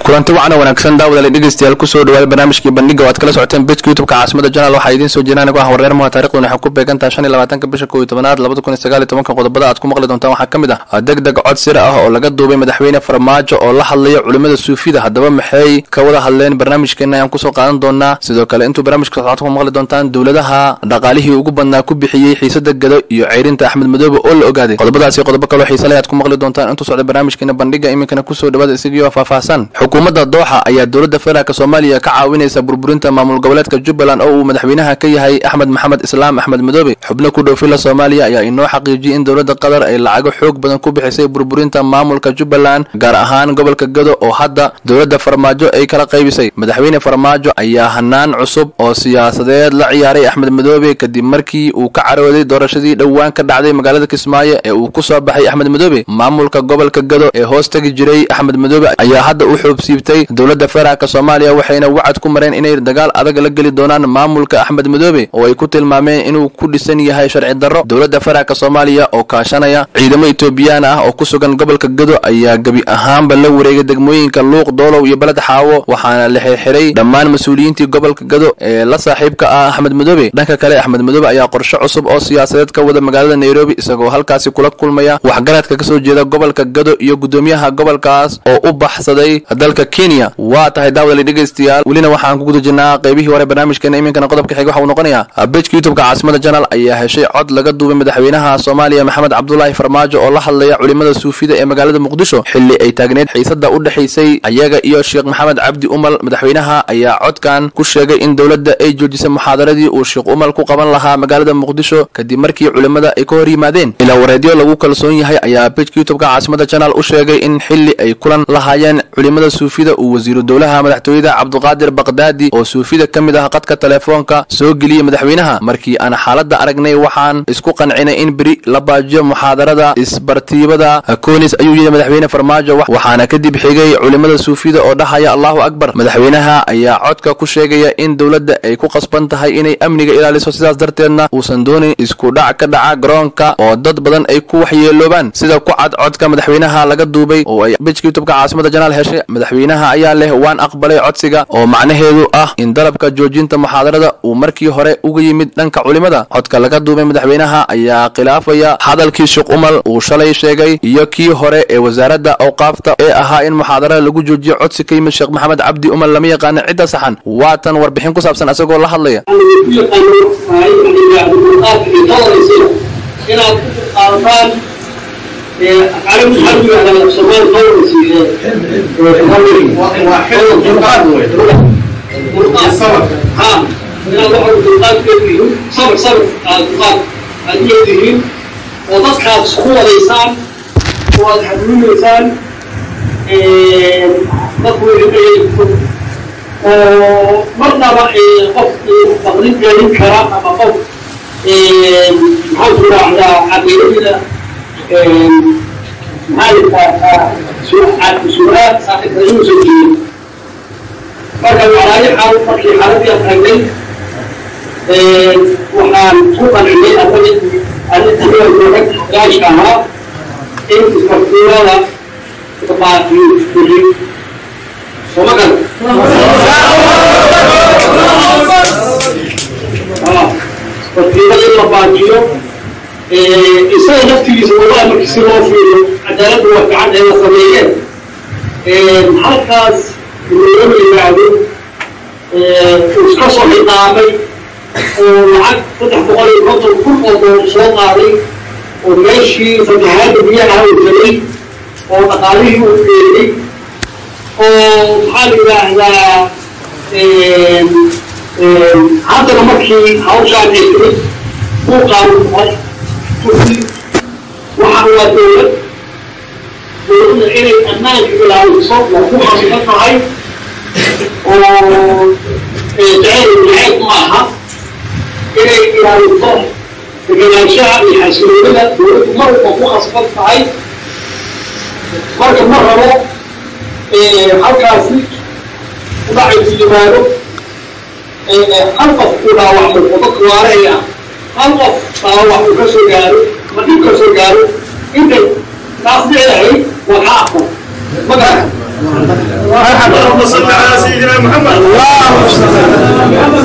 kulanti wacan wanaagsan daawada dhegeystayaal ku soo dhawaad barnaamijkii bandhiga oo aad kala socoteen page YouTube-ka caasimada Janaal waxa idin soo jeedinayna ku wareer ma taariikhdu waxa ku beegantaa 25 bisha 12aad 2019 qodobada aad ku maqli doontaan waxa kamid ah degdeg cod sir ah oo laga duubay madaxweyne Farmaajo oo la hadlaya culimada Suufida haddaba maxay ka wada hadleen barnaamijkeena ayaan ku soo qaadan doonaa sidoo kale intuu barnaamijka socodka ku maqli doontaan dawladaha dhaqaalihii ugu badnaa ku bixiyay xiisada gado iyo ceyrinta Axmed Madoobe oo la ogaaday qodobadaasi qodobo kale oo xiiso leh aad ku maqli doontaan intuu socdo barnaamijkeena bandhiga iminkana ku soo dhawaad isagiyo faahfaahsan xukuumadda Dooxa ayaa dawladda federaalka Soomaaliya ka caawinaysa burburinta maamul goboleedka Jubbaland oo uu madaxweynaha ka yahay Axmed Maxamed Islaam Axmed Madoobe xubno ku dhoofila Soomaaliya ayaa inoo xaqiijiyay in dawladda Qatar ay lacag xoog badan ku bixisay burburinta maamulka Jubbaland gaar ahaan gobolka Gado oo hadda dawladda Farmaajo ay kala qaybisay madaxweyne Farmaajo ayaa hanaan cusub oo siyaasadeed la ciyaaray Axmed Madoobe kadib markii uu ka carooday doorashadii dhawaan ka dhacday magaalada Kismaayo ee uu ku soo baxay Axmed Madoobe maamulka gobolka Gado ee hoos tagi jiray Axmed Madoobe ayaa hadda u xubsiibtay dawladda federaalka Soomaaliya waxayna wacad ku mareen inay dagaal adag la gali doonaan maamulka Axmed Madoobe oo ay ku tilmaameen inuu ku dhisan yahay sharci darro dawladda federaalka Soomaaliya oo kaashanaya ciidamo Itoobiyaan ah oo ku sugan gobolka Gado ayaa gabi ahaanba la wareegay degmooyinka Luuq Doolow iyo Balad Xaawo waxaana la xirxiray dhammaan mas'uuliyiintii gobolka Gado ee la saaxiibka ah Axmed Madoobe dhanka kale Axmed Madoobe ayaa qorshe cusub oo siyaasadeed ka wada magaalada Nairobi isagoo halkaasi kula kulmaya waxgaradka ka soo jeeda gobolka Gado iyo gudoomiyaha gobolkaas oo u baxsaday dalka Kenya waa tahay daawada dhegeystayaal welina waxaan ku guda jirnaa qaybihii hore barnaamijkeena iminkana qodobka xiga waxa uu noqonayaa page YouTube-ka caasimada Janaal ayaa heshay cod laga duubay madaxweynaha Soomaaliya Maxamed Cabdullaahi Farmaajo oo la hadlaya culimada Suufida ee magaalada Muqdisho xilli ay taagneed xiisada u dhaxaysay ayaga iyo Sheekh Maxamed Cabdi Umal madaxweynaha ayaa codkan ku sheegay in dawladda ay joojisay muxaadaradii uu Sheekh Umal ku qaban lahaa magaalada Muqdisho kadib markii culimada ay ka hor yimaadeen ila wareediyo lagu kalsoon yahay ayaa page YouTube-ka caasimada Janaal u sheegay in xilli ay kulan lahaayeen culimada Suufida uu wasiiru dawlaha madaxtooyada Cabduqaadir Baqdaadi oo Suufida kamid ah qadka telefoonka soo geliyay madaxweynaha markii aan xaaladda aragnay waxaan isku qancinay in bari la baajiyo muxaadarada isbartiibada koonis ayuu yiri madaxweyne Farmaajo waxaana kadib xigay culimada Suufida oo dhahaya Allahu Akbar madaxweynaha ayaa codka ku sheegaya in dawladda ay ku qasban tahay inay amniga ilaaliso sidaas darteedna uusan doonin isku dhac ka dhaca garoonka oo dad badan ay ku waxyeeloobaan sida ku cad codka madaxweynaha laga duubay oo ay page YouTube-ka caasimada Janaal heshay madaxweynaha ayaa leh waan aqbalay codsiga oo macnaheedu ah in dalabka joojinta muxaadarada uu markii hore uga yimid dhanka culimada codka laga duubay madaxweynaha ayaa khilaafaya hadalkii Sheekh Umal uu shalay sheegay iyo kii hore ee wasaaradda awqaafta ee ahaa in muxaadarada lagu joojiyo codsi ka yimid Sheekh Maxamed Cabdi Umal lama yaqaan cidda saxan waa tan warbixin ku saabsan asagoo la hadlaya عالم الحرب على الصومال دولسي صبر ها من الله القلقات كثير صبر القلقات اليدين وضغط سقوط لسان والحمل لسان تطوير مرة قف تقريب جالين كرام أما قف محاولة على عقيدة هذه سؤال صاحب المسؤولين فكان على حال فكي حالتي أتحدث وحال سوقا عليه أتجد أن التنوع الوقت يعيشها إن تستطيعها تبقى في الجيب ومكان تستطيعها تبقى في إنسان نفسه والله ما كسره فيه عدالة وقعد هنا صبيان حركة اليوم اللي بعده وسكسر حطامي ومعك فتح بقول الخطر كل قطر صوت عليه وماشي فتحات بيها على الفريق ومقاليه وفيري ومحالي بعد حتى لما كي حوش عن الفريق وقعوا الفريق وحنا دولة إلى الناس إلى الصوت وقوع صفتها وتعالوا الحياة معها إلى الصوت إلى الشعب يحسنون لها مرة وقوع صفتها مرة حركة وضعي في جماله حركة كلها واحدة وتطوى عليها الله صار وكسر قالوا ما تكسر قالوا أنت تصدق عليه وحاقه ما قال اللهم صل على سيدنا محمد. اللهم صل على محمد.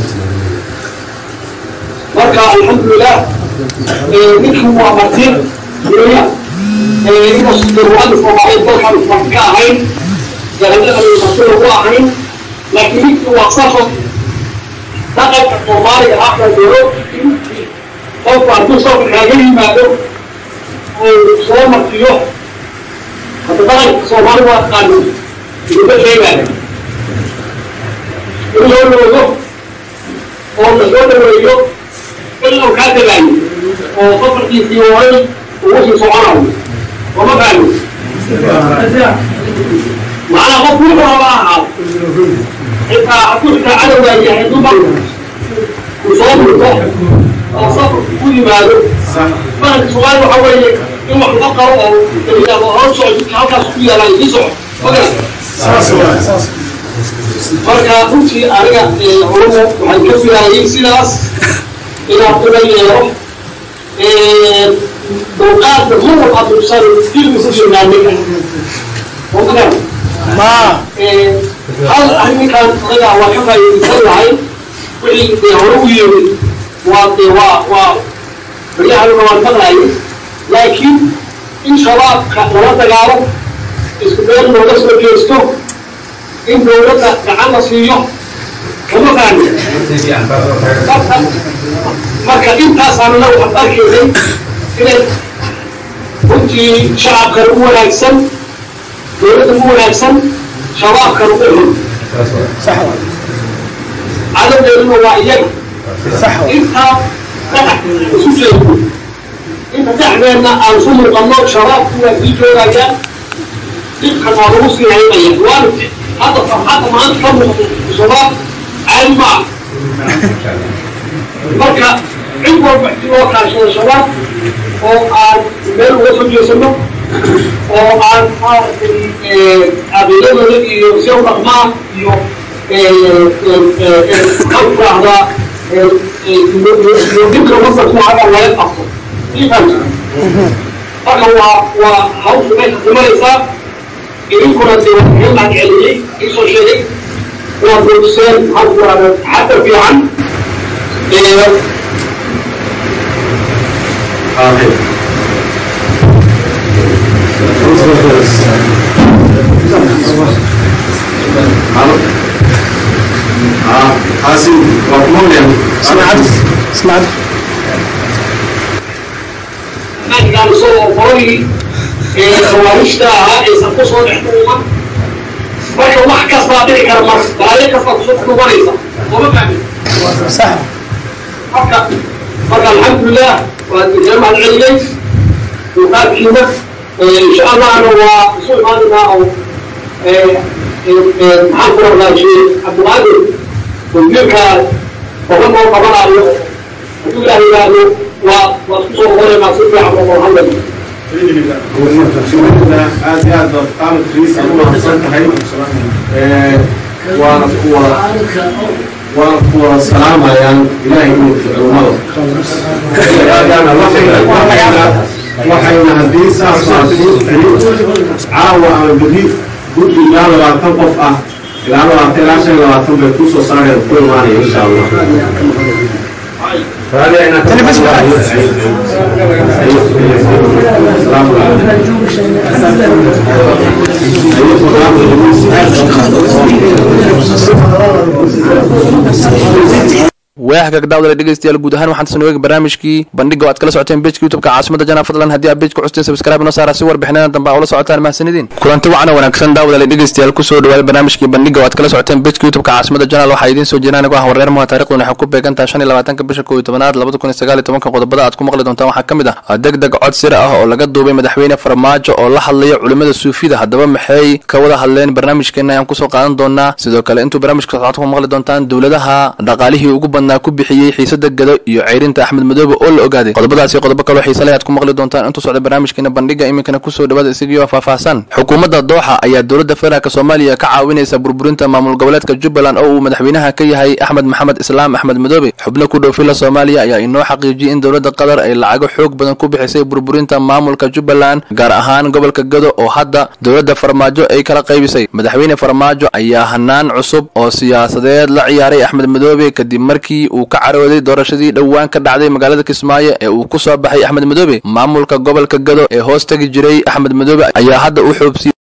marka alxamdulilah ninkii waa martin weya inkastoo mualif soomaaliyeed dalkan marti ka ahayn jahanada martida ku ahayn laakiin ninkii waa safo dhaqanka soomaaliga afka doro qofku hadduu safka kaaga yimaado oo soo martiyo hadda dhaqanka soomaali waa taqaano uga sheegaya in loo loogo oo la soo dhaweeyo إنه كاتب عني وفكر في سيوان ووشي صعانه وما قالوا معنا غفور وراءها إذا أقول تعالوا لا يحدوا بعض وصابوا الضحك أو صبر كل ماله فأنا سؤال حوالي إنه حلقه أو إذا أرسل حلقة سبيا لا يسع فقط marka runtii aniga horomo waxaan ka filayay sidaas inaan kuleeyaho dulqaadka mar aduusan dilku ku jirnaaniga omagan hal arrinkan anaga waa ka faa'iidaysan lahay wixii dee hore u yimid waa baryahanuna waan maqlayay laakiin in shabaabka lala dagaalo isku meel looga soo jeesto in dowladda gacan la siiyo kama fahmi marka intaasaanna waxaad arkaysay inay runtii shacabkan u wanaagsan dowladda u wanaagsan shabaabkan u xun cadawdeeduna waa iyaga intaa dhagax isu jeedo inta dhexdeedna aan isu muuqanno shabaabku waa sii joogayaan dhibkan waa lagu sii haynaya waana هذا فرحات ما أنت كم شباب علم مركا عبر باحتواء كاشين شباب أو عن مال وصل يسمى أو عن أبيض الذي يسوي رقمه خلف هذا يذكر مصدر هذا ولا يتأثر يفهم فهو هو بيت المريضة يمكن أن يكون عن علمي يسوي شيء وبروسيل حتى في عن حاسين مطمون يعني سمعت ما كان صوره قوي خوارجتها إذا قصوا الحكومة marka wax kasta dhici kara mar baayo kasta ku soo kubanaysa kuma fahmin صح marka alxamdulillah waa jaamac cilmi وقابلنا إن شاء الله أنا وصول هذا أو محمد الله شيء عبد القادر وملك وهم قبل عليه وتقول له وصول غير ما صدق عبد محمد هذه قامت رئيس والسلام يعني إلهي وحين حديث عاوة الجديد قلت لي لا تنقف لا تنقف لا تنقف وصار كل ماني إن شاء الله فهذا أنا تلبس waaxka gadaawda dhageystayaal guud ahaan waxaan soo barnaamijkii bandhiga oo aad kala socoteen page youtube-ka caasimada jana fadlan haddii aad page ku custeen subscribe noo saara si warbixinada dambe ula socotaan mahadsanidin kulanti wacan wanaagsan daawada dhageystayaal ku soo dhawaada barnaamijkii bandhiga oo aad kala socoteen page youtube-ka caasimada jana waxaa idiin soo jeedinaa anigu ah wareer muha taariikhduna waxay ku beegantahay 25 bisha 11 2019 qodobada aad ku maqli doontaan waxaa kamid ah degdeg cod sir ah oo laga duubay madaxweyne Farmaajo oo la hadlaya culimada suufida haddaba maxay ka wada hadleen barnaamijkeena ayaan ku soo qaadan doonaa sidoo kale intuu barnaamijka socodka ku maqli doontaan dawladaha dhaqaalihii ugu badnaa ku bixiyey xiisada gado iyo ceyrinta Axmed Madoobe oo la ogaaday qodobadaasi qodobo kale oo xiiso leh aad ku maqli doontaan inta socda barnaamijkeena bandhiga iminkana ku soo dhawaada isagoo faahfaahsan xukuumadda Dooxa ayaa dowladda federaalka Soomaaliya ka caawinaysa burburinta maamul goboleedka Jubbaland oo uu madaxweynaha ka yahay Axmed Maxamed Islaam Axmed Madoobe xubno ku dhow fila Soomaaliya ayaa inoo xaqiijiyay in dowladda Qatar ay lacag xoog badan ku bixisay burburinta maamulka Jubbaland gaar ahaan gobolka Gado oo hadda dowladda Farmaajo ay kala qaybisay madaxweyne Farmaajo ayaa hanaan cusub oo siyaasadeed la ciyaaray Axmed Madoobe kadib markii uu ka carooday doorashadii dhawaan ka dhacday magaalada Kismaayo ee uu ku soo baxay Axmed Madoobe maamulka gobolka Gado ee hoos tagi jiray Axmed Madoobe ayaa hadda u xoobsi